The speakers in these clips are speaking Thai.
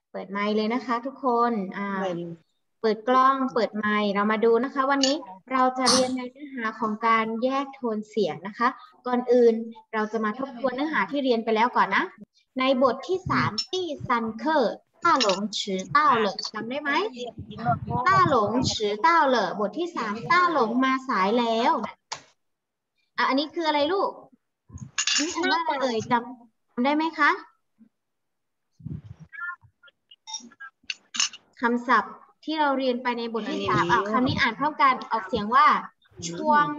เปิดไมค์เลยนะคะทุกคนเปิดกล้องเปิดไมค์เรามาดูนะคะวันนี้เราจะเรียนในเนื้อหาของการแยกโทนเสียงนะคะก่อนอื่นเราจะมาทบทวนเนื้อหาที่เรียนไปแล้วก่อนนะในบทที่3ตี้ซันเคอร์ต้าหลงฉือเต้าเหล่อจำได้ไหมต้าหลงฉือเต้าเหล่อบทที่3ต้าหลงมาสายแล้วอันนี้คืออะไรลูกนี่อ่านว่าอะไรจำได้ไหมคะคำศัพท์ที่เราเรียนไปในบทที่3คำนี้อ่านพร้อมกันออกเสียงว่าช่วง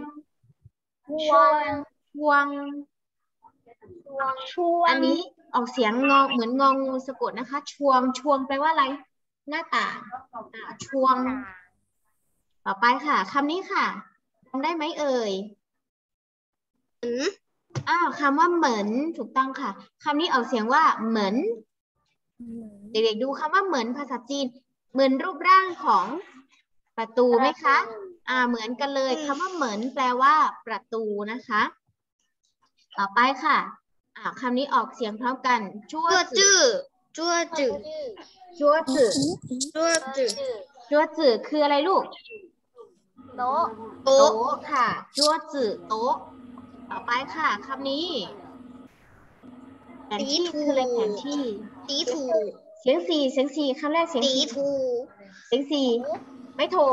อันนี้ออกเสียงงอเหมือนงองูสะกดนะคะช่วงแปลว่าอะไรหน้าต่างช่วงต่อไปค่ะคำนี้ค่ะจำได้ไหมเอ่ยคำว่าเหมือนถูกต้องค่ะคำนี้ออกเสียงว่าเหมือนเด็กๆดูคำว่าเหมือนภาษาจีนเหมือนรูปร่างของประตูไหมคะเหมือนกันเลยคำว่าเหมือนแปลว่าประตูนะคะต่อไปค่ะคำนี้ออกเสียงพร้อมกันจั่วจื่อคืออะไรลูกโต๊ะค่ะจั่วจื่อโต๊ะต่อไปค่ะคำนี้แผนที่คืออะไรแผนที่เสียงสี่คำแรกเสียงสี่ไม่โทร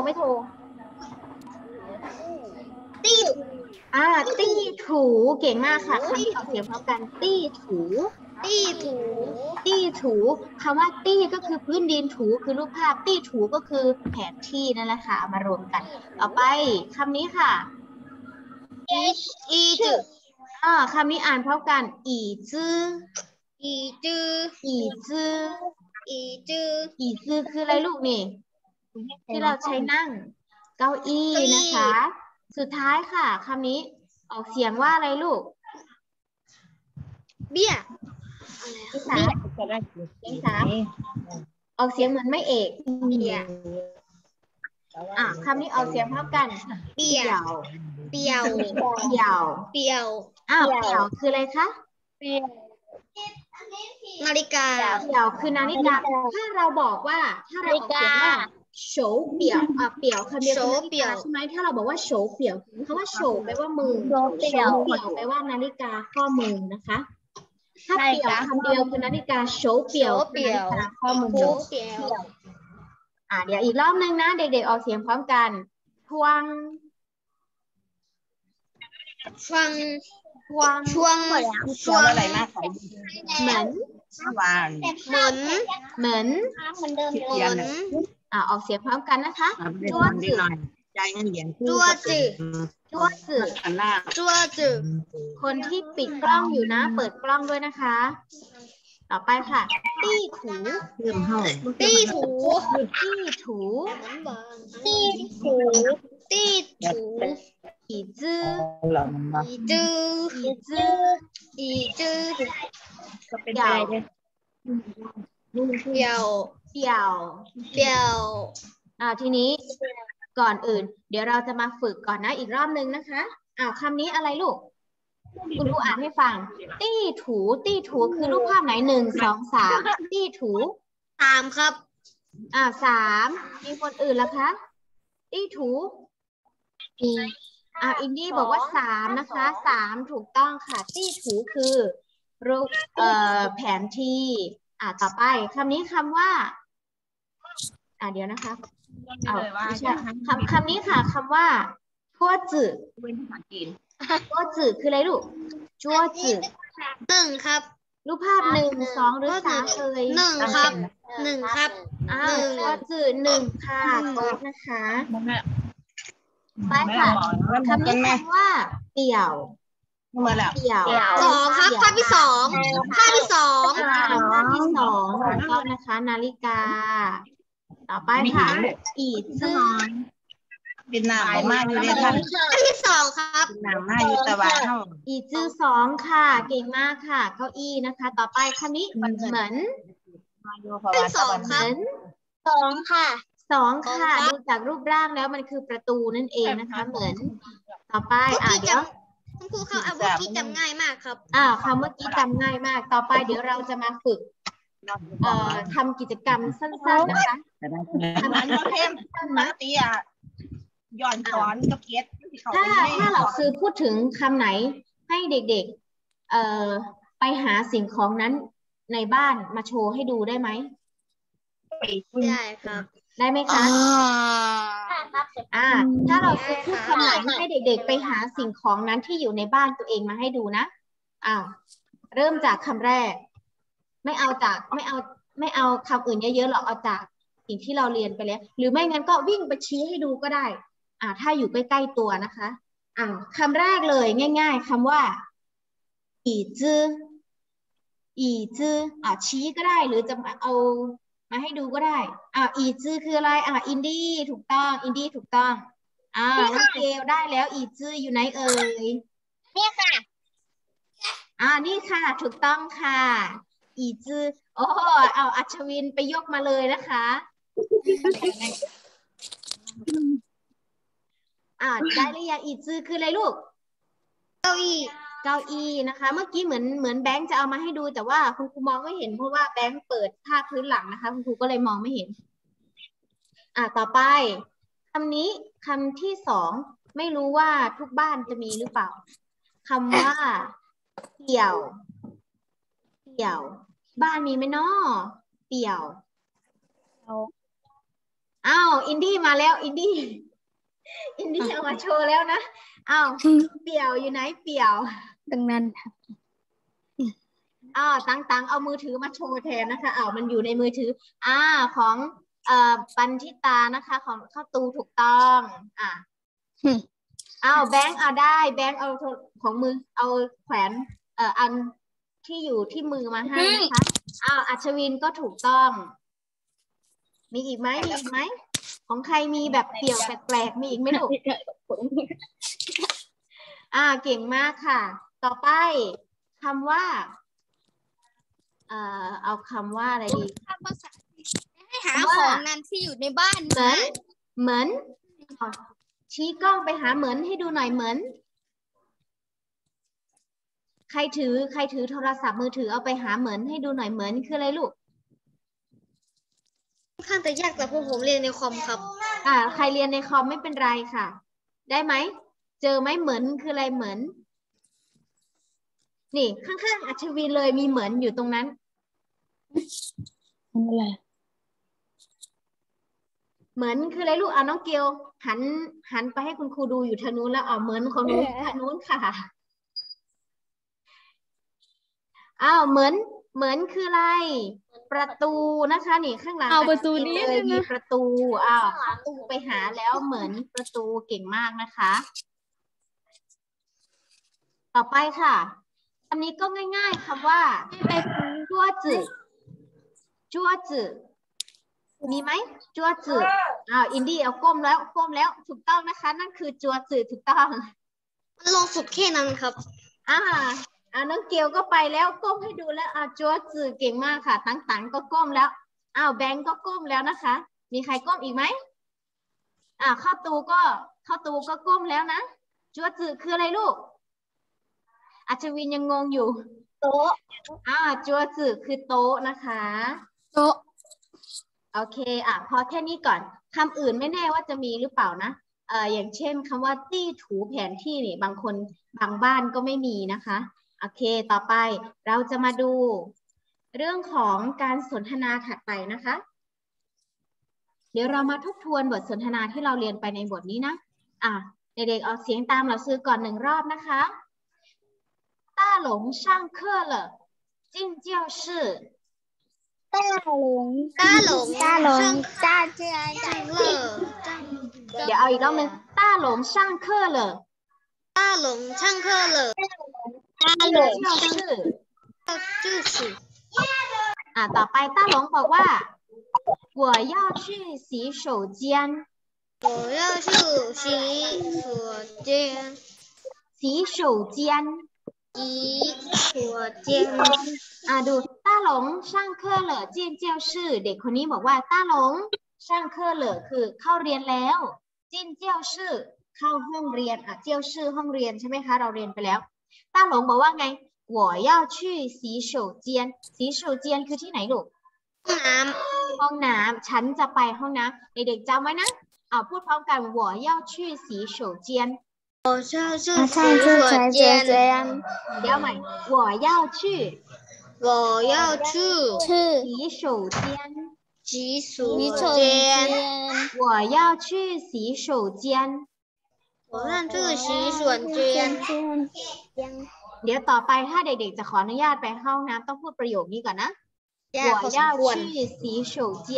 ตี้ถูเก่งมากค่ะคำนี้ออกเสียงพร้อมกันตี้ถูคำว่าตี้ก็คือพื้นดินถูคือรูปภาพตี้ถูก็คือแผนที่นั่นแหละค่ะมารวมกันต่อไปคำนี้ค่ะคำนี้อ่านพร้อมกันอีจื้อคืออะไรลูกนี่ที่เราใช้นั่งเก้าอี้นะคะสุดท้ายค่ะคำนี้ออกเสียงว่าอะไรลูกเบี้ยสามออกเสียงเหมือนไม่เอกเบี้ยคำนี้ออกเสียงพร้อมกันเปี่ยวคืออะไรคะนาฬิกาเปี่ยวคือนาฬิกาถ้าเราบอกว่าถ้าเราออกเสียงว่าโฉเปี่ยวเปี่ยวคำเดียวคือนาฬิกาใช่ไหมถ้าเราบอกว่าโฉเปี่ยวคำว่าโฉแปลว่ามือโฉเปี่ยวแปลว่านาฬิกาข้อมือนะคะถ้าเปี่ยวคำเดียวคือนาฬิกาโฉเปี่ยวคือนาฬิกาข้อมือเดี๋ยวอีกรอบนึงนะเด็กๆออกเสียงพร้อมกันทวงอะไรมากเหมือนออกเสียงพร้อมกันนะคะจั่วจื่อคนที่ปิดกล้องอยู่นะเปิดกล้องด้วยนะคะต่อไปค่ะตี้ถูอีจื้อเปี่ยวทีนี้ก่อนอื่นเดี๋ยวเราจะมาฝึกก่อนนะอีกรอบนึงนะคะคำนี้อะไรลูกคุณครูอ่านให้ฟังตี้ถูคือรูปภาพไหน1 2 3ตี้ถู3ครับ3มีคนอื่นละคะตี้ถูอินดี้บอกว่า3นะคะ3ถูกต้องค่ะตี้ถูคือรูปแผนที่ต่อไปคำนี้คำว่าเดี๋ยวนะคะคำนี้ค่ะคำว่าจั่วจื่อคืออะไรลูกจั่วจื่อ1ครับรูปภาพ1 2หรือ3เลย1ครับจั่วจื่อ1ค่ะโต๊ะนะคะไปค่ะคำนี้คำว่าเปี่ยว2ครับภาพที่ 2ก็นะคะนาฬิกาต่อไปค่ะอีจื้อเป็นหนามมากอยู่ในท่านที่2ครับหนามมากอยู่ตะวันเท่าอีจื้อ2ค่ะเก่งมากค่ะเก้าอี้นะคะต่อไปคำนี้เหมือนเป็น2ครับ2ค่ะดูจากรูปร่างแล้วมันคือประตูนั่นเองนะคะเหมือนต่อไปเดี๋ยวคุณครูเขาเมื่อกี้จำง่ายมากครับคำเมื่อกี้จำง่ายมากต่อไปเดี๋ยวเราจะมาฝึกทำกิจกรรมสั้นๆนะคะทำกิจกรรมสั้นๆนะย้อนสอนกับเก็ตถ้าเราคือพูดถึงคำไหนให้เด็กๆไปหาสิ่งของนั้นในบ้านมาโชว์ให้ดูได้ไหมได้ครับได้ไหมคะถ้าเราคือพูดคำไหนให้เด็กๆไปหาสิ่งของนั้นที่อยู่ในบ้านตัวเองมาให้ดูนะเริ่มจากคำแรกไม่เอาคำอื่นเยอะๆหรอกเอาจากสิ่งที่เราเรียนไปแล้วหรือไม่งั้นก็วิ่งไปชี้ให้ดูก็ได้ถ้าอยู่ใกล้ๆตัวนะคะคำแรกเลยง่ายๆคำว่าอีจื้อชี้ก็ได้หรือจะเอามาให้ดูก็ได้อีจื้อคืออะไรอินดี้ถูกต้องอินดี้ถูกต้องน้องเกลได้แล้วอีจื้ออยู่ไหนเอ่ยนี่ค่ะนี่ค่ะถูกต้องค่ะอีจื้อโอ้เอาอัชวินไปยกมาเลยนะคะได้หรือยังอีจื้อคืออะไรลูกเก้าอี้นะคะเมื่อกี้เหมือนแบงค์จะเอามาให้ดูแต่ว่าคุณครูมองไม่เห็นเพราะว่าแบงค์เปิดภาพพื้นหลังนะคะคุณครูก็เลยมองไม่เห็นต่อไปคำนี้คำที่สองไม่รู้ว่าทุกบ้านจะมีหรือเปล่าคำว่าเปี่ยวบ้านมีไหมน้อเปี่ยวอินดี้มาแล้วอินดี้เอามาโชว์แล้วนะเปี่ยวอยู่ไหนเปี่ยวดังนั้นครับตังเอามือถือมาโชว์แทนนะคะมันอยู่ในมือถือของปันทิตานะคะของข้าวตูถูกต้องแบงค์ได้แบงค์เอาของมือเอาแขวนอันที่อยู่ที่มือมาให้นะคะอัชวินก็ถูกต้องมีอีกไหมของใครมีแบบเปี่ยวแปลกๆมีอีกไหมลูกเก่งมากค่ะต่อไปคำว่าเอาคำว่าอะไรดีให้หาของนั้นที่อยู่ในบ้านเหมือนชี้กล้องไปหาเหมือนให้ดูหน่อยเหมือนใครถือโทรศัพท์มือถือเอาไปหาเหมือนให้ดูหน่อยเหมือนคืออะไรลูกค่อนข้างจะยากแต่พวกผมเรียนในคอมครับใครเรียนในคอมไม่เป็นไรค่ะได้ไหมเจอไหมเหมือนคืออะไรเหมือนนี่ข้างๆอัชวินเลยมีเหมือนอยู่ตรงนั้นอะไรเหมือนคืออะไรลูกน้องเกียวหันไปให้คุณครูดูอยู่ทางนู้นแล้วเหมือนของนู้นทางนู้นค่ะเหมือนคืออะไรประตูนะคะนี่ข้างหลังประตูนี้เลยมีประตูประตูไปหาแล้วเหมือนประตูเก่งมากนะคะต่อไปค่ะอันนี้ก็ง่ายๆคำว่าจั่วจื่อมีไหมจั่วจื่ออินดี้เอาก้มแล้วถูกต้องนะคะนั่นคือจั่วจื่อถูกต้องลงสุดแค่นั้นครับน้องเกียวก็ไปแล้วก้มให้ดูแล้วจั่วจื่อเก่งมากค่ะตังก็ก้มแล้วแบงก์ก็ก้มแล้วนะคะมีใครก้มอีกไหมเข้าตูก็ก้มแล้วนะจั่วจื่อคืออะไรลูกอัชวินยังงงอยู่โต๊ะจั่วจื่อคือโต๊ะนะคะโต๊ะโอเคพอแค่นี้ก่อนคำอื่นไม่แน่ว่าจะมีหรือเปล่านะอย่างเช่นคำว่าตี้ถูแผนที่นี่บางคนบางบ้านก็ไม่มีนะคะโอเคต่อไปเราจะมาดูเรื่องของการสนทนาถัดไปนะคะเดี๋ยวเรามาทบทวนบทสนทนาที่เราเรียนไปในบทนี้นะเด็กๆออกเสียงตามเราซื้อก่อน1 รอบนะคะ大龙上课了进教室大龙上เดี๋ยวเอาอีกรอบนึง大龙上课了大龙上课了ต่อไปต้าหลงบอกว่า我要去洗手间洗手间ดูต้าหลงช่างเคอเหล่อเจียนเจียวชื่อเด็กคนนี้บอกว่าต้าหลงช่างเคอเหล่อคือเข้าเรียนแล้วเจียนเจียวชื่อเข้าห้องเรียนเจียวชื่อห้องเรียนใช่ไหมคะเราเรียนไปแล้วต้าหลงบอกว่าไง我要去洗手间洗手间คือที่ไหนลูกห้องน้ห้องน้ำฉันจะไปห้องน้ำเด็กๆจำไว้นะเอาพูดพร้อมกัน我要去洗手间ำ我上是洗手间เดี๋ยวใหม่我要去我要去洗手间洗手间我要去洗手间我让这个洗手间เดี๋ยวต่อไปถ้าเด็กๆจะขออนุญาตไปเข้าห้องน้ำต้องพูดประโยคนี้ก่อนนะยากพอ我要สมควร去洗手间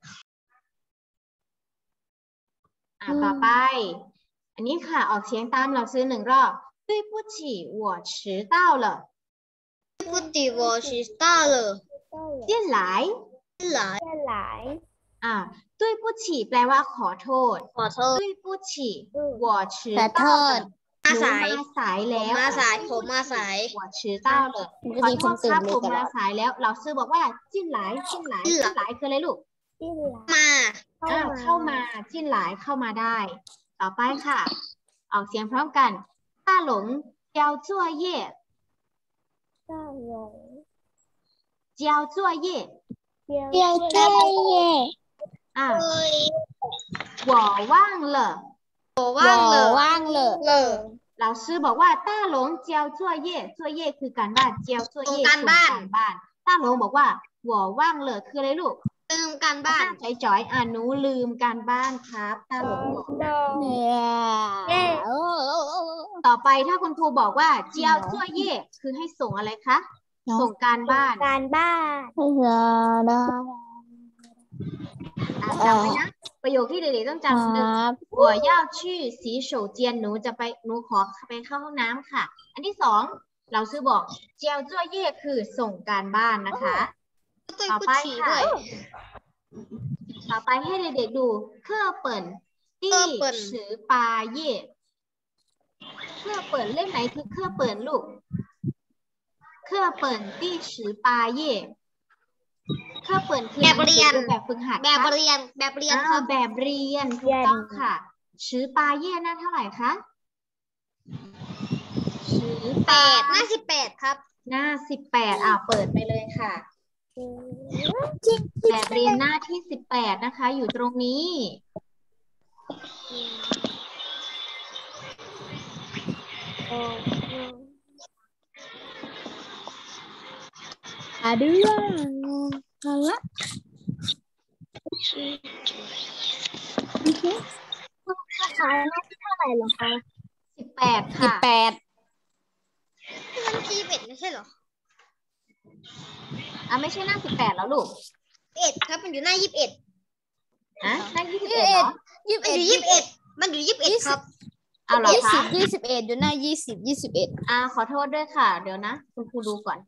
ต่อไปอันนี้ค่ะออกเสียงตามเราซื้อ1 รอบ对不起我迟到了对不起我迟到了进来来对不起แปลว่าขอโทษขอโทษ对不起我迟到了มาสายหนูมาสายแล้วมาสายผมมาสาย我迟到了ขอโทษครับผมมาสายแล้วเราซื้อบอกว่าจิ้นหลายคืออะไรลูกมาเข้ามาจิ้นหลายเข้ามาได้ ต่อไปค่ะ ออกเสียงพร้อมกัน大龙交作业交作业我忘了老师บอกว่าต้าหลงเจียวจั่วเย่จั่วเย่คือการบ้านเจียวจั่วเย่คือการบ้านต้าหลงบอกว่าหัวว่างเลยคืออะไรลูกลืมการบ้านจ่อยหนูลืมการบ้านครับต้าหลงบอกต่อไปถ้าคุณครูบอกว่าเจียวจั่วเย่คือให้ส่งอะไรคะส่งการบ้านจำไว้นะประโยคที่เด็กๆต้องจำคือ我要去洗手间หนูขอไปเข้าห้องน้ำค่ะ อันที่สองเราซื้อบอกเจียวจั่วเย่คือส่งการบ้านนะคะต่อไปค่ะต่อไปให้เด็กๆดูเครื่อเปิ่นตี้สือปาเย่เครื่อเปิ่นเล่มไหนคือเครื่อเปิ่นลูกเครื่อเปิ่นตี้สือปาเย่เครื่อเปิ่นคือแบบเรียนแบบฝึกหัดแบบเรียนแบบเรียนถูกต้องค่ะชื่อปาเย่หน้าเท่าไหร่คะชื่อหน้า18ครับหน้า18เปิดไปเลยค่ะแบบเรียนหน้าที่18นะคะอยู่ตรงนี้เดือนละขายหน้าที่เท่าไหร่หรอคะ 18ค่ะมัน21ไม่ใช่หรอไม่ใช่หน้า18แล้วลูก 21ครับมันอยู่หน้า21 หน้า21เหรอมันอยู่21ครับเอาเหรอคะ 21อยู่หน้า20 21 ขอโทษด้วยค่ะเดี๋ยวนะคุณครูดูก่อน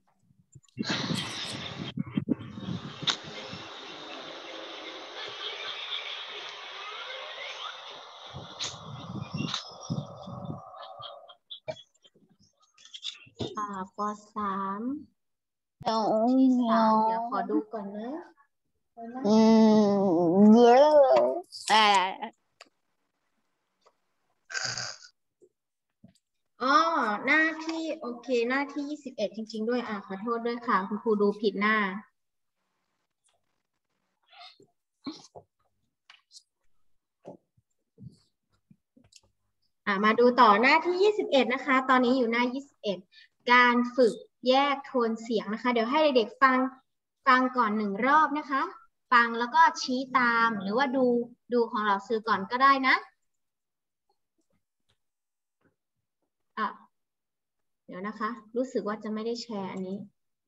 ป.3เดี๋ยวขอดูก่อนนะเยอะหน้าที่โอเคหน้าที่21จริงๆด้วยขอโทษด้วยค่ะคุณครูดูผิดหน้ามาดูต่อหน้าที่21นะคะตอนนี้อยู่หน้า21การฝึกแยกโทนเสียงนะคะเดี๋ยวให้เด็กๆฟังก่อน1 รอบนะคะฟังแล้วก็ชี้ตามหรือว่าดูของเราซื้อก่อนก็ได้นะเดี๋ยวนะคะรู้สึกว่าจะไม่ได้แชร์อันนี้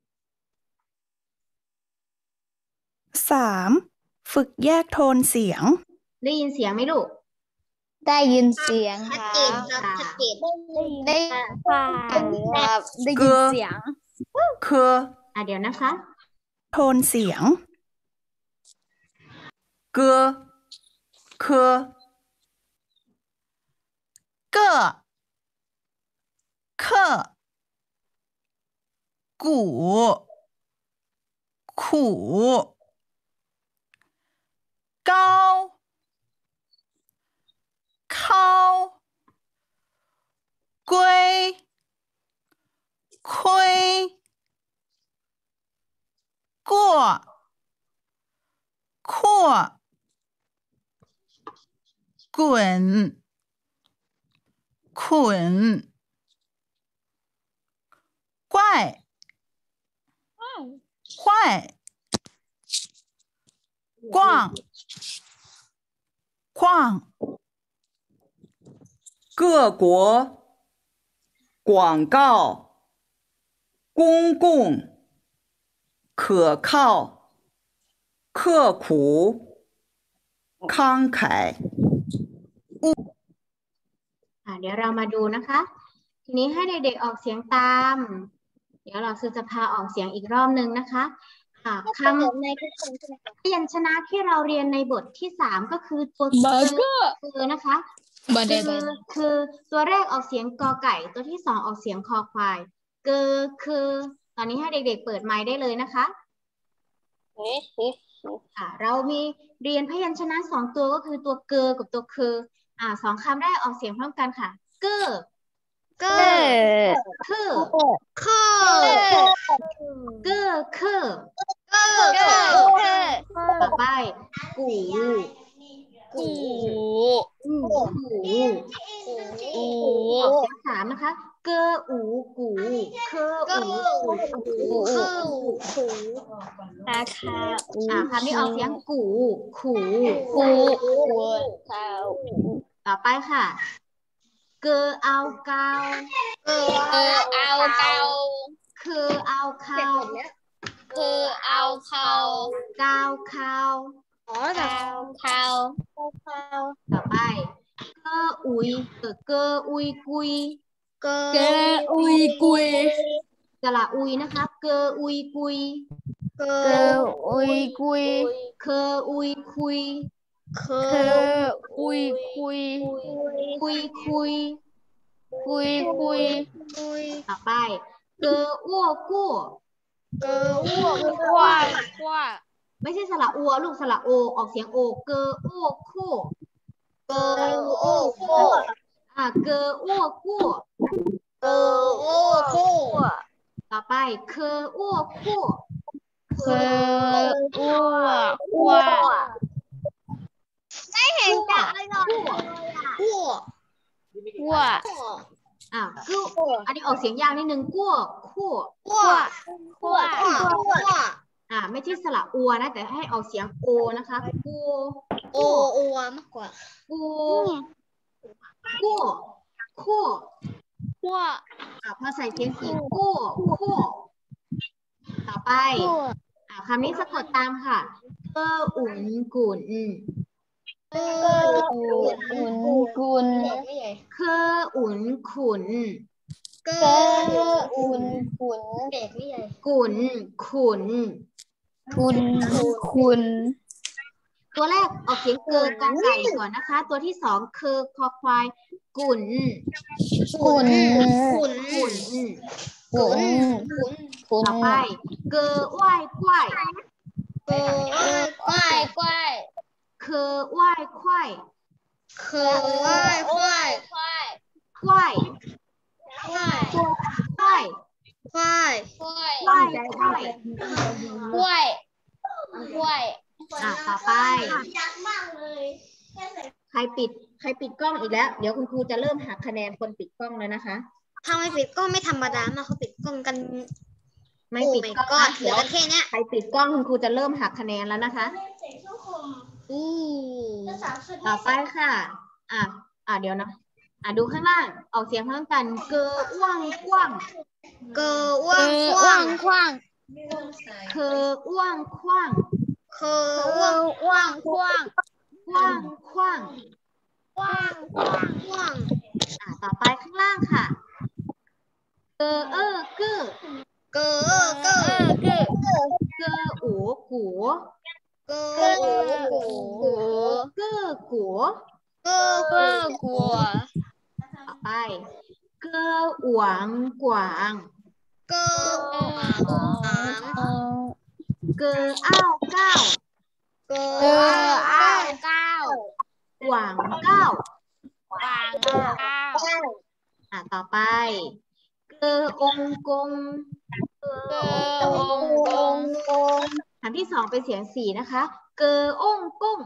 3ฝึกแยกโทนเสียงได้ยินเสียงไหมลูกได้ยินเสียงชัดเจนครับชัดเจนได้ครับได้ยินเสียงคือเดี๋ยวนะคะโทนเสียงเกือคือเก้อเคอกูขู่高靠龟亏过滚捆怪坏逛各国广告公共可靠刻苦慷慨เดี๋ยวเรามาดูนะคะ ทีนี้ให้เด็กๆออกเสียงตาม เดี๋ยวเราจะพาออกเสียงอีกรอบนึงนะคะคำพยัญชนะที่เราเรียนในบทที่3ก็คือตัวคือนะคะคือตัวแรกออกเสียงกอไก่ตัวที่2ออกเสียงคอควายคือตอนนี้ให้เด็กๆเปิดไมค์ได้เลยนะคะเรามีเรียนพยัญชนะ2ตัวก็คือตัวเกอกับตัวคือ2คำแรกออกเสียงพร้อมกันค่ะเกอคือต่อไปกูออกเสียง3นะคะเกออูกูนะคะคำนี้ออกเสียงกูขู่ต่อไปค่ะเกอเอาเกาคือเอาเขาเกาเขาต่อไปเกออุยกุยสระอุยนะคะเกออุยกุยเคออุยคุยต่อไปเกออ้วกู้ไม่ใช่สระอัวลูกสระโอออกเสียงโอเกออ้วคู่เกออ้วกู้ต่อไปเคออ้วคู่ไม่เห็นจะอะไรหรอกอันนี้ออกเสียงยาวนิดนึงกู้ไม่ใช่สระอัวนะแต่ให้ออกเสียงโอนะคะกู้มากกว่ากู้พอใส่เสียงสีกู้ต่อไปคำนี้สะกดตามค่ะเกออุ่นกุ่นเคออุ่นขุนกุ่นขุนตัวแรกออกเสียงเกอกอไก่ก่อนนะคะตัวที่2คือคอควายกุ่นต่อไปเกอไหว้กล้วยเคอไหว้ควายต่อไปใครปิดกล้องอีกแล้วเดี๋ยวคุณครูจะเริ่มหักคะแนนคนปิดกล้องแล้วนะคะถ้าไม่ปิดกล้องไม่ธรรมดามาเขาปิดกล้องกันไม่ปิดกล้องเหลือแค่นี้ใครปิดกล้องคุณครูจะเริ่มหักคะแนนแล้วนะคะต่อไปค่ะเดี๋ยวนะดูข้างล่างออกเสียงพร้อมกันเกออ้วงกว้างเคออ้วงคว้างต่อไปข้างล่างค่ะเกอกือเกออูกูต่อไปเกอหวงกวางเกออ้าวเก้าหวางเก้าต่อไปเกอองกงคำที่สองเป็นเสียงสี่นะคะเกออ้งกุ้ง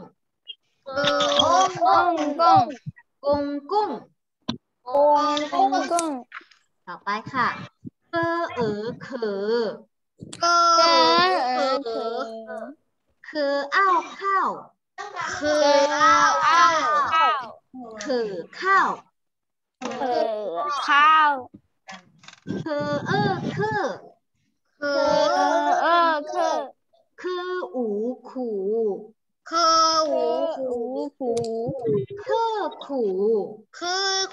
กุ้งกุ้งกุ้งกุ้งกุ้งกุ้งต่อไปค่ะเกอเขอก็คืออ้าวข้าวคือข้าวคือข้าวข้าวคือคือ คืออูขูคือหูหูคือขูคือหู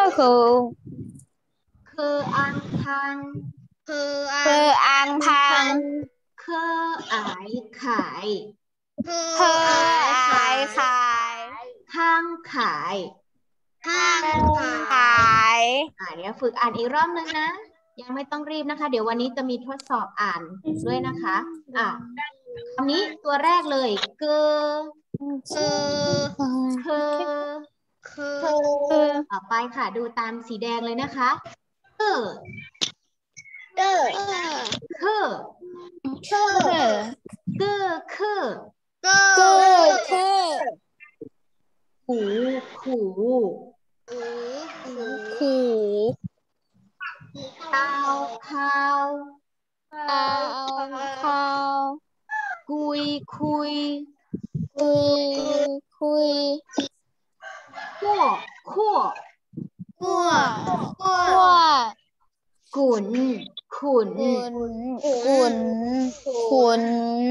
คืออังพังคืออ่าคืออ่างพังคืออายขายคือคืออายขายห้างขายห้างขายยเดี๋ยวฝึกอ่านอีกรอบนึงนะ ยังไม่ต้องรีบนะคะ เดี๋ยววันนี้จะมีทดสอบอ่านด้วยนะคะคำนี้ตัวแรกเลยเกอคือเคอคือต่อไปค่ะดูตามสีแดงเลยนะคะเกอเด้อเคอคือเกอเคอคือหูขูหูข้าวข้าวข้าวกุยคุยคุยขั้วขั้วกัวขั้วกุนขุนขุน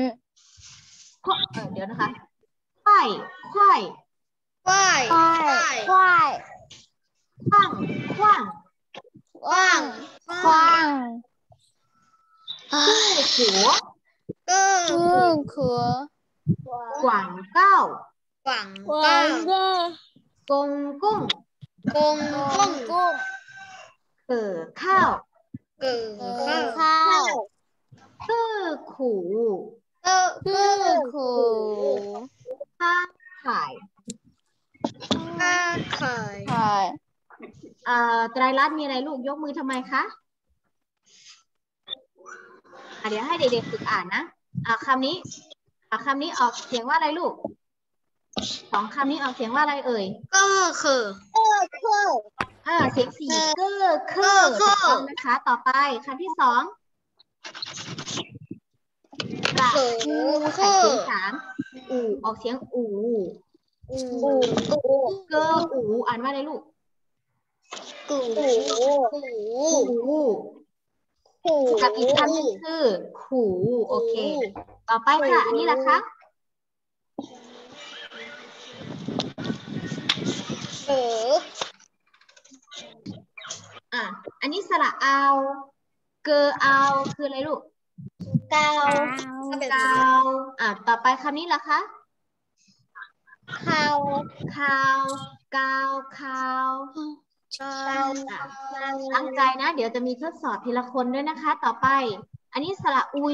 เดี๋ยวนะคะควายควายควายควายขว้างขว้างว่างคว้างหัวพึ่งขัวกวางเก้าฝังกวาก้างก็กงกุ้งกงกุ้งกุ้งเกิดข้าวเกิดข้าวข้าวตื้อขูพึ่งขูข้าขายข้าขายไข่ไตรรัตน์มีอะไรลูกยกมือทำไมคะเดี๋ยวให้เด็กๆฝึกอ่านนะคำนี้คำนี้ออกเสียงว่าอะไรลูกสองคำนี้ออกเสียงว่าอะไรเอ่ยก็คือเสียงสี่เก้อเคอถูกต้องนะคะต่อไปคำที่สองกระอูใส่เสียงสามอูออกเสียงอูเกออูอ่านว่าอะไรลูกกูอูกับอีกคำหนึงคือขู่โอเค ต่อไปค่ะอันนี้ล่ะคะ อันนี้สระเอาเกอเอาคืออะไรลูกกาวกาวต่อไปคำนี้ล่ะคะข้าวคาวกาวคาวตั้งใจนะ เดี๋ยวจะมีทดสอบทีละคนด้วยนะคะ ต่อไป อันนี้สระอุย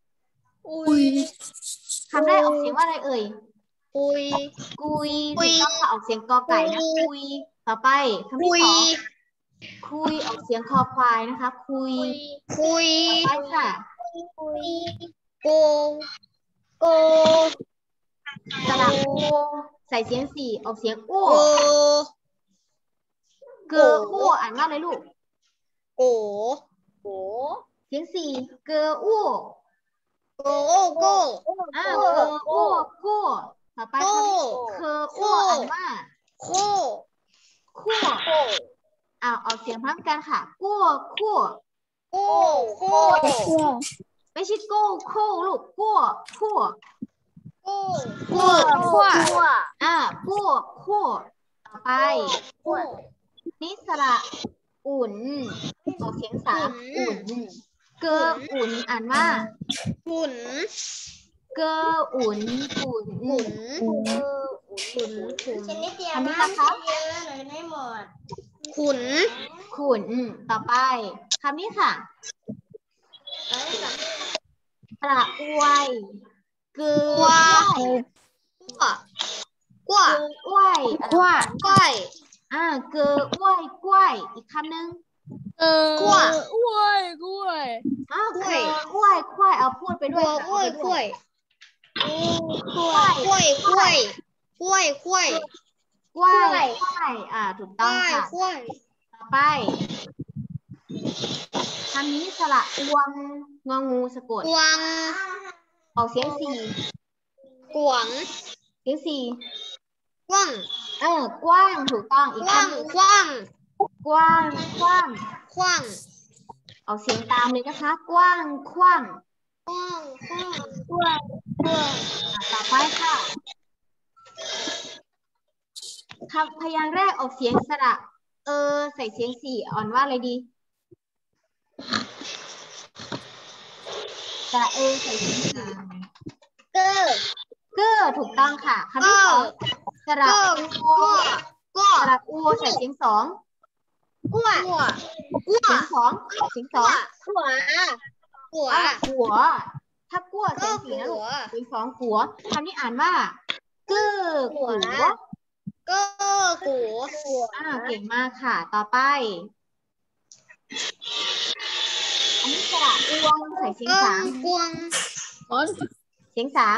คำแรกออกเสียงว่าอะไรเอ่ย กุยถูกต้องค่ะออกเสียงกอไก่นะคุยต่อไปคำที่สองคุยออกเสียงคอควายนะคะคุยต่อไปค่ะโกสระอูใส่เสียงสี่ออกเสียงอ้วเกออ้วอ่านว่าอะไรลูกโกเสียงสี่เกออ้วโกเกออ้วกู้ต่อไปคำนี้เคออ้วอ่านว่าโคคั่วออกเสียงพร้อมกันค่ะคั่วโคไม่ใช่โก้โค้ลูกคั่วขั้วคั่วต่อไปนิสระอุ่นออกเสียงสามอุ่นเกออุ่นอ่านว่าหุ่นเกออุ่นชนิดเดียวอันนี้นะคะเยอะเลยไม่หมดขุนต่อไปคำนี้ค่ะสระอวยเกลือกล้วยเกลืออ้วยกล้วยเกลืออ้วยกล้วยอีกคำหนึ่งกล้วยกล้วยกล้วยอ้าวกล้วยกล้วยเอาพูดไปด้วยค่ะกล้วยเอาไปด้วยกล้วยกล้วยกล้วยกล้วยกล้วยถูกกต้องล้วยค่ะกล้วยต่อไปคำนี้สระอวงงองูสะกดกวางออกเสียงสี่กวางเสียงสี่กว้างกว้างถูกต้องอีกกว้างคำหนึ่งกว้างกว้างกว้างกว้างออกเสียงตามเลยนะคะ กว้างกว้างกว้างกว้างกว้างกว้างต่อไปค่ะคำพยางค์แรกออกเสียงสระใส่เสียงสี่อ่อนว่าอะไรดีสระใส่เสียงสี่เกอเก้อถูกต้องค่ะคำที่สองสระอูกว้าสระอูใส่เสียงสองกว้างกว้างเสียงสองเสียงสองกว้างกว้างหัว ถ้ากั้วเสียงสี่นะลูกเสียงสองหัวคำนี้อ่านว่าเก้อหัวก็หัวเก่งมากค่ะ ต่อไป อันนี้สระอวงใส่เสียงสามกวางเสียงสาม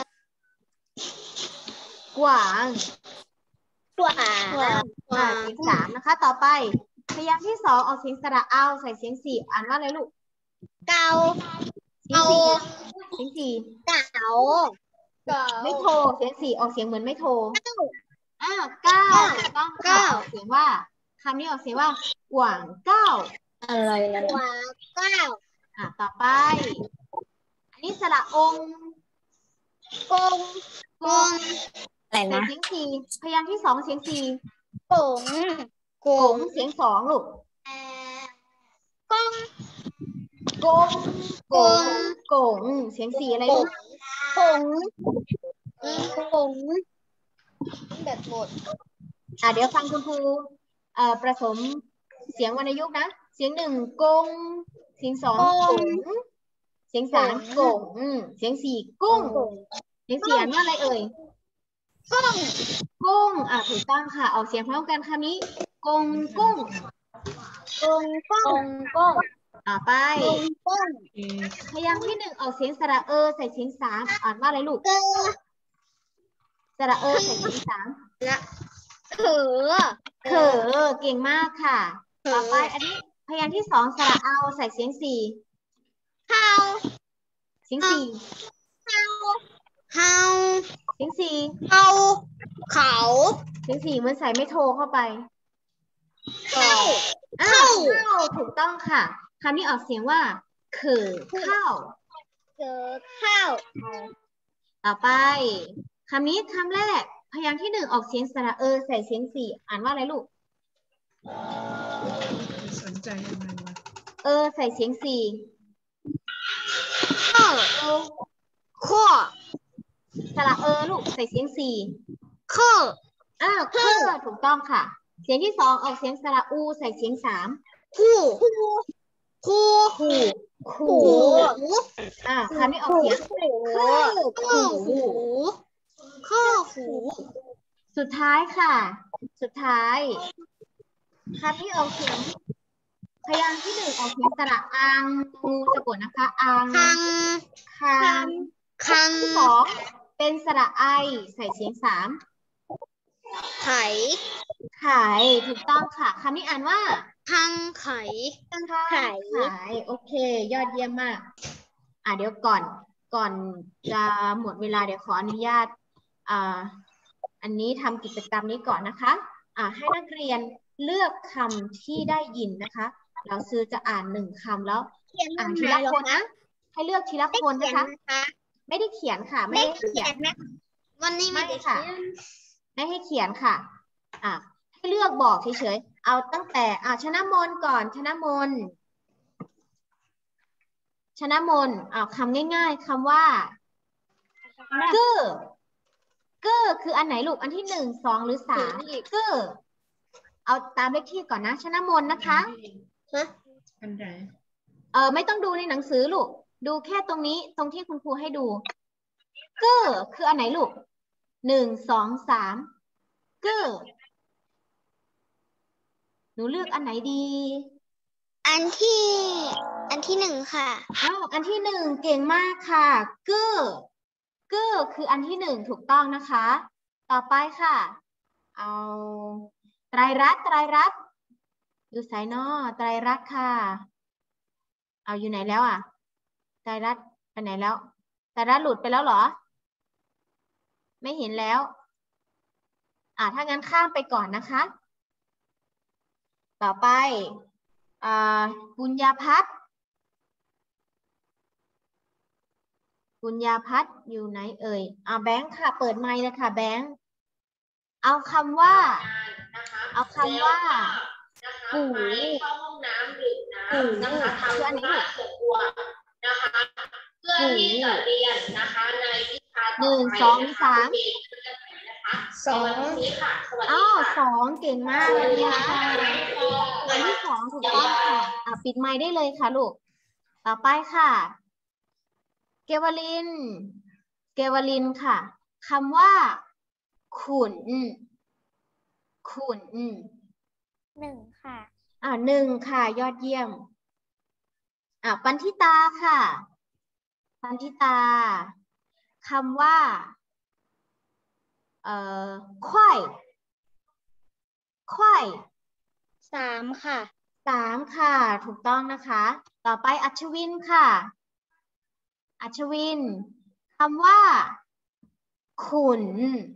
กวางกว้างเสียงสามนะคะ ต่อไปพยางค์ที่สองออกเสียงสระเอาใส่เสียงสี่อ่านว่าอะไรลูกเกาเสียงสี่เสียงสี่เกาไม่โทรเสียงสี่ออกเสียงเหมือนไม่โทรเก้าถูกต้องค่ะออกเสียงว่าคำนี้ออกเสียงว่ากว่างเก้าอะไรนะกว้างเก้าต่อไป อันนี้สระองค์กงกงอะไรใส่นะเสียงสี่พยางค์ที่สองเสียงสี่กงกกงงเสียงสองลูกกงกงกงกงเสียงสี่อะไรลูกกงกงแบบหมดเดี๋ยวฟังคุณครูผสมเสียงวรรณยุกต์นะ เสียงหนึ่งกงเสียงสองกงเสียงสามกงเสียงสี่กุ้งเสียงสี่อ่านว่าอะไรเอ่ยกุ้งกุ้งถูกต้องค่ะ ออกเสียงพร้อมกันคำนี้กงกุ้งกุ้งกุ้งต่อไปกุ้งพยางค์ที่หนึ่งออกเสียงสระใส่เสียงสามอ่านว่าอะไรลูกเกอสระใส่เสียงสามละเขือเขอเก่งมากค่ะ ต่อไปอันนี้พยางค์ที่สองสระเอาใส่เสียงสี่เฮาเสียงสี่เฮาเฮาเสียงสี่เฮาเขาเสียงสี่เหมือนใส่ไม่โทรเข้าไปเข้าเข้าถูกต้องค่ะคำนี้ออกเสียงว่าเขอเข้าเจอข้าวต่อไปคำนี้คำแรกพยางค์ที่หนึ่งออกเสียงสระใส่เสียงสี่อ่านว่าอะไรลูกสนใจยังไงวะใส่เสียงสี่ข้อข้อสระลูกใส่เสียงสี่ข้อเคอถูกต้องค่ะ เสียงที่สองออกเสียงสระอูใส่เสียงสามคู่คู่ขู่หูคำนี้ออกเสียงข้อหูข้อหูสุดท้ายค่ะ สุดท้ายคำที่ออกเสียงพยางค์ที่หนึ่งออกเสียงสระอังงูสะกดนะคะอังคังคังคังที่สองเป็นสระไอใส่เสียงสามไข่ขายถูกต้องค่ะคำนี้อ่านว่าคังไข่ขายโอเค ยอดเยี่ยมมากเดี๋ยวก่อนจะหมดเวลาเดี๋ยวขออนุญาตอันนี้ทำกิจกรรมนี้ก่อนนะคะให้นักเรียนเลือกคำที่ได้ยินนะคะเราซื้อจะอ่านหนึ่งคำแล้วอ่านทีละคนนะให้เลือกทีละคนนะคะ ไม่ได้เขียนค่ะ ไม่ได้เขียนวันนี้ไม่ได้ค่ะ ไม่ให้เขียนค่ะให้เลือกบอกเฉยๆเอาตั้งแต่ชนะมนก่อนชนะมนคำง่ายๆคำว่าเก้อคืออันไหนลูกอันที่หนึ่งสองหรือสามเก้อเอาตามเลขที่ก่อนนะชนะมนนะคะอันไหนไม่ต้องดูในหนังสือลูกดูแค่ตรงนี้ตรงที่คุณครูให้ดูเก้อคืออันไหนลูกหนึ่งสองสามเก้อหนูเลือกอันไหนดีอันที่หนึ่งค่ะอ้าวอันที่หนึ่งเก่งมากค่ะเก้อคืออันที่หนึ่งถูกต้องนะคะ ต่อไปค่ะ เอาไตรรัตน์อยู่ไสนอไตรรัตน์ค่ะ เอาอยู่ไหนแล้วอ่ะไตรรัตน์ไปไหนแล้วไตรรัตน์หลุดไปแล้วเหรอ ไม่เห็นแล้วถ้างั้นข้ามไปก่อนนะคะ ต่อไปกุญญาพัฒน์อยู่ไหนเอ่ยแบงค์ค่ะ เปิดไมค์เลยค่ะแบงค์เอาคำว่ากูคืออันนี้ลูกกู1 2 3 2เก่งมากเลยค่ะอันที่2ถูกต้องค่ะปิดไมค์ได้เลยค่ะลูกต่อไปค่ะเกวลินค่ะคำว่าขุน 1 ค่ะ 1 ค่ะยอดเยี่ยมปันธิตาค่ะปันธิตาคำว่าควาย 3 ค่ะ 3 ค่ะถูกต้องนะคะต่อไปอัชวินค่ะอัชวินคำว่าขุน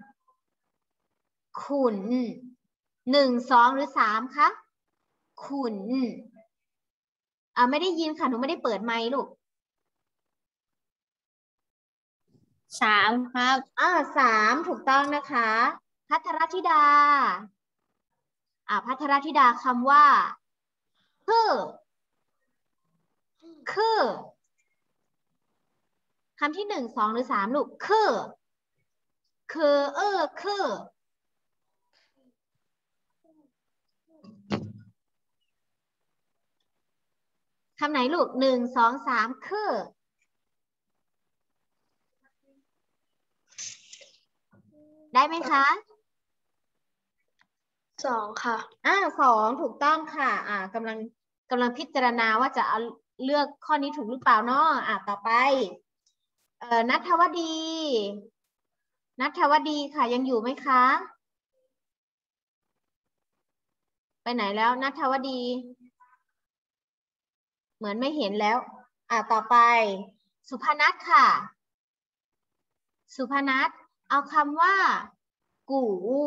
1 2 หรือ 3 คะขุนไม่ได้ยินค่ะหนูไม่ได้เปิดไมค์ลูก 3 ครับ 3ถูกต้องนะคะภัทรธิดาภัทรธิดาคำว่าคือคำที่1 2 หรือ 3 ลูกคือคำไหนลูก1 2 3คือได้ไหมคะ 2 ค่ะ 2ถูกต้องค่ะกำลังพิจารณาว่าจะเอาเลือกข้อนี้ถูกหรือเปล่าเนาะต่อไปณัฐวดีค่ะยังอยู่ไหมคะไปไหนแล้วณัฐวดีเหมือนไม่เห็นแล้วต่อไปสุพนัทค่ะสุพนัทเอาคำว่ากู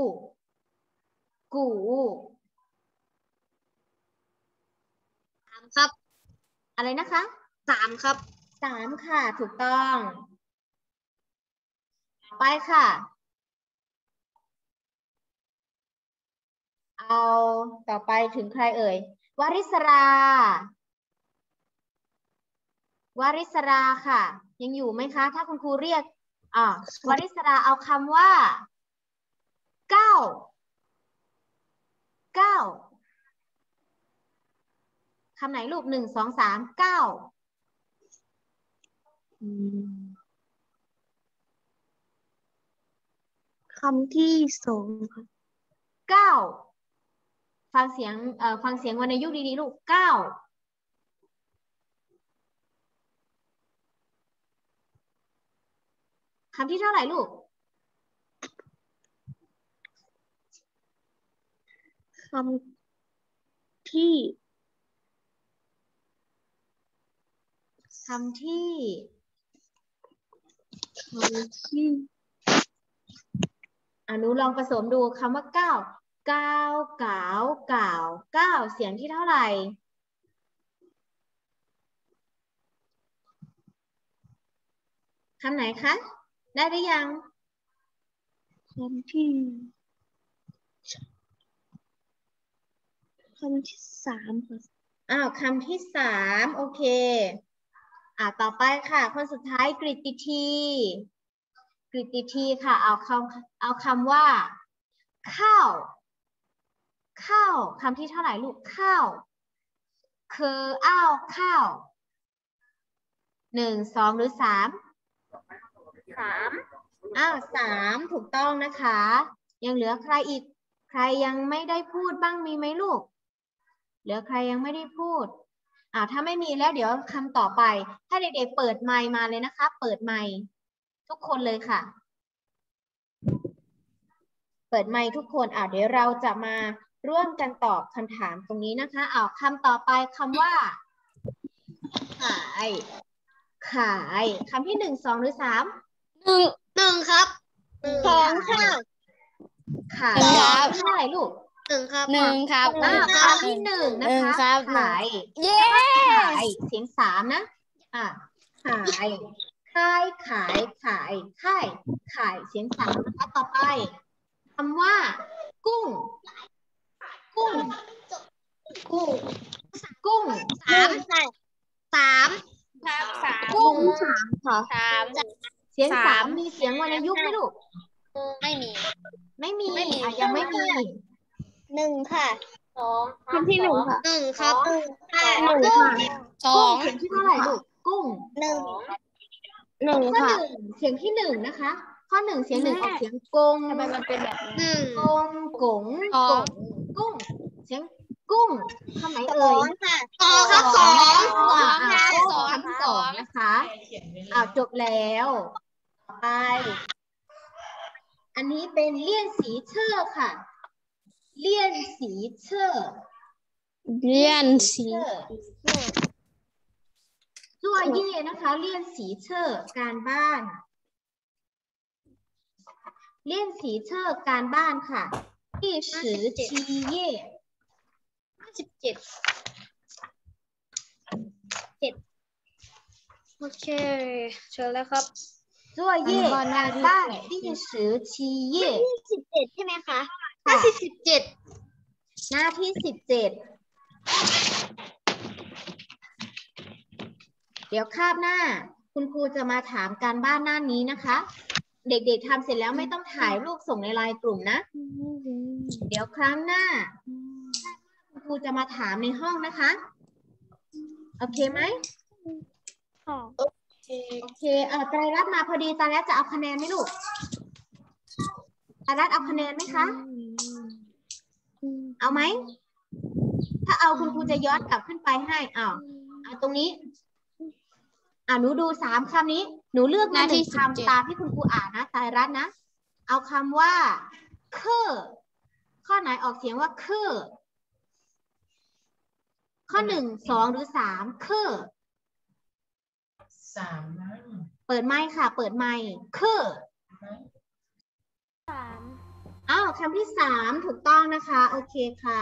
3 ครับอะไรนะคะ 3 ครับ 3 ค่ะถูกต้องไปค่ะเอาต่อไปถึงใครเอ่ยวริศรค่ะยังอยู่ไหมคะถ้าคุณครูเรียกวริศราเอาคำว่า9คำไหนลูก1 2 3 9 คำที่ 2 ครับ 9ฟังเสียงวรรณยุกต์ดีๆลูก9คำที่เท่าไหร่ลูกคำที่หนูลองผสมดูคำว่า9 9 เสียงที่เท่าไหร่คำไหนคะได้หรือยังคำที่ 3 ครับคำที่ 3โอเคต่อไปค่ะคนสุดท้ายกฤตติทีค่ะเอาคำว่าข้าวคำที่เท่าไหร่ลูกข้าวคือข้าว1 2 หรือ 3 3ถูกต้องนะคะยังเหลือใครอีกใครยังไม่ได้พูดบ้างมีไหมลูกเหลือใครยังไม่ได้พูดถ้าไม่มีแล้วเดี๋ยวคำต่อไปให้เด็กๆเปิดไมค์มาเลยนะคะ เปิดไมค์ทุกคนเลยค่ะ เปิดไมค์ทุกคนเดี๋ยวเราจะมาร่วมกันตอบคำถามตรงนี้นะคะคำต่อไปคำว่าขายคำที่1 2 หรือ 3 1ครับ2ค่ะขายเท่าไหร่ลูก 1ครับ 1 ครับคำที่1นะคะขายเย้ขายเสียง3นะขายค่ายขายขายค่ายขายเสียง3นะคะต่อไปคำว่ากุ้งกุ้งกุ้งกุ้งกุ้ง3 เสียง3มีเสียงวรรณยุกต์ไหมลูกไม่มียังไม่มี 1ค่ะ2 คำที่1ค่ะ 1ครับกุ้งเสียงที่เท่าไหร่ลูกกุ้ง 1 ข้อ1เสียงที่1นะคะข้อ1เสียง1ออกเสียงกงทำไมมันเป็นแบบนี้กงกงกงกุ้งเสียงกุ้งคำไหนเอ่ยค่ะ2ครับ2 คำที่2นะคะจบแล้วต่อไปอันนี้เป็นเลี่ยนสีเชอร์ค่ะเลี่ยนสีเชอร์จั่วเย่นะคะเลี่ยนสีเชอร์การบ้านเลี่ยนสีเชอร์การบ้านค่ะที่สือชีเย่โอเคเชิญแล้วครับจั่วเย่การบ้านที่สือชีเย่ 17ใช่ไหมคะหน้าที่17 หน้าที่17เดี๋ยวคาบหน้าคุณครูจะมาถามการบ้านหน้านี้นะคะ เด็กๆทำเสร็จแล้วไม่ต้องถ่ายรูปส่งในไลน์กลุ่มนะ เดี๋ยวครั้งหน้าคุณครูจะมาถามในห้องนะคะโอเคไหมโอเคไตรรัตน์มาพอดีไตรรัตน์จะเอาคะแนนไหมลูกไตรรัตน์เอาคะแนนไหมคะเอาไหมถ้าเอาคุณครูจะย้อนกลับขึ้นไปให้เอาตรงนี้หนูดู3คำนี้หนูเลือกมา1คำตามที่คุณครูอ่านนะไตรรัตน์นะเอาคำว่าคือข้อไหนออกเสียงว่าคือข้อ1 2 หรือ 3คือ 3นะเปิดไมค์ค่ะเปิดไมค์คือคำที่3ถูกต้องนะคะโอเคค่ะ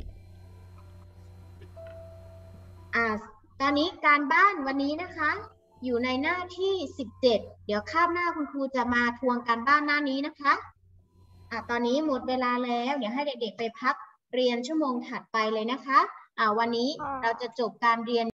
ตอนนี้การบ้านวันนี้นะคะอยู่ในหน้าที่17เดี๋ยวคาบหน้าคุณครูจะมาทวงการบ้านหน้านี้นะคะตอนนี้หมดเวลาแล้วเดี๋ยวให้เด็กๆไปพักเรียนชั่วโมงถัดไปเลยนะคะวันนี้เราจะจบการเรียน